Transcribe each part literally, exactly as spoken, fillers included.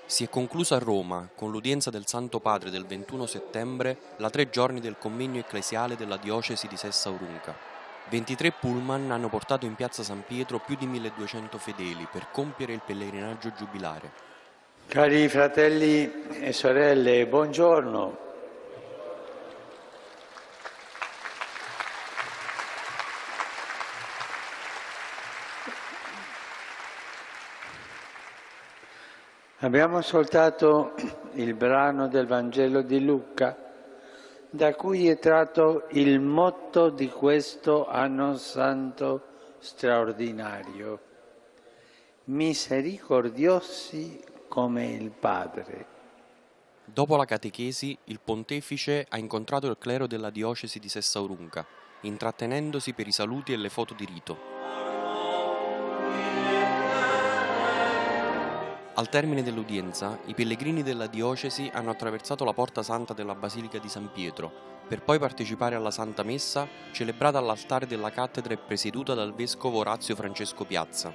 Si è conclusa a Roma, con l'udienza del Santo Padre del ventuno settembre, la tre giorni del convegno ecclesiale della diocesi di Sessa Aurunca. ventitré pullman hanno portato in piazza San Pietro più di milleduecento fedeli per compiere il pellegrinaggio giubilare. Cari fratelli e sorelle, buongiorno. Abbiamo ascoltato il brano del Vangelo di Luca, da cui è tratto il motto di questo anno santo straordinario: misericordiosi come il Padre. Dopo la catechesi, il pontefice ha incontrato il clero della diocesi di Sessa Aurunca, intrattenendosi per i saluti e le foto di rito. Al termine dell'udienza, i pellegrini della diocesi hanno attraversato la porta santa della Basilica di San Pietro, per poi partecipare alla Santa Messa, celebrata all'altare della cattedra e presieduta dal vescovo Orazio Francesco Piazza.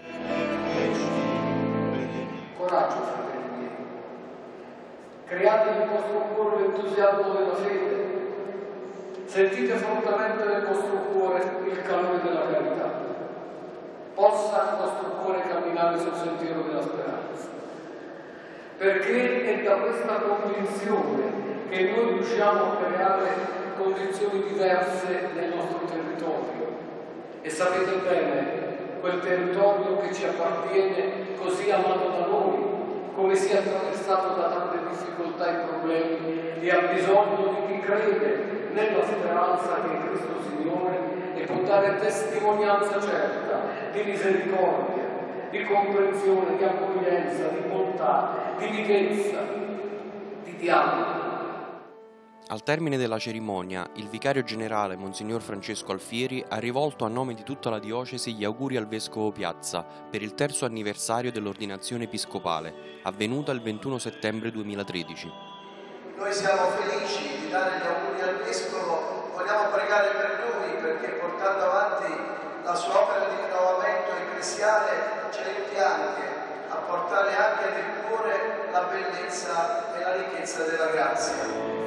Coraggio, fratelli miei, create nel vostro cuore l'entusiasmo della fede, sentite fortemente nel vostro cuore il calore della carità, possa il vostro cuore camminare sul sentiero della speranza. Perché è da questa convinzione che noi riusciamo a creare condizioni diverse nel nostro territorio. E sapete bene, quel territorio che ci appartiene, così amato da noi, come sia attraversato da tante difficoltà e problemi, e ha bisogno di chi crede nella speranza che è Cristo Signore e può dare testimonianza certa di misericordia, di comprensione, di accoglienza, di bontà, di mitezza, di dialogo. Al termine della cerimonia, il vicario generale Monsignor Francesco Alfieri ha rivolto a nome di tutta la diocesi gli auguri al vescovo Piazza per il terzo anniversario dell'ordinazione episcopale, avvenuta il ventuno settembre duemilatredici. Noi siamo felici di dare gli auguri al vescovo, vogliamo pregare per lui perché portando avanti la sua opera di rinnovamento ecclesiale ci aiuti anche a portare anche nel cuore la bellezza e la ricchezza della grazia.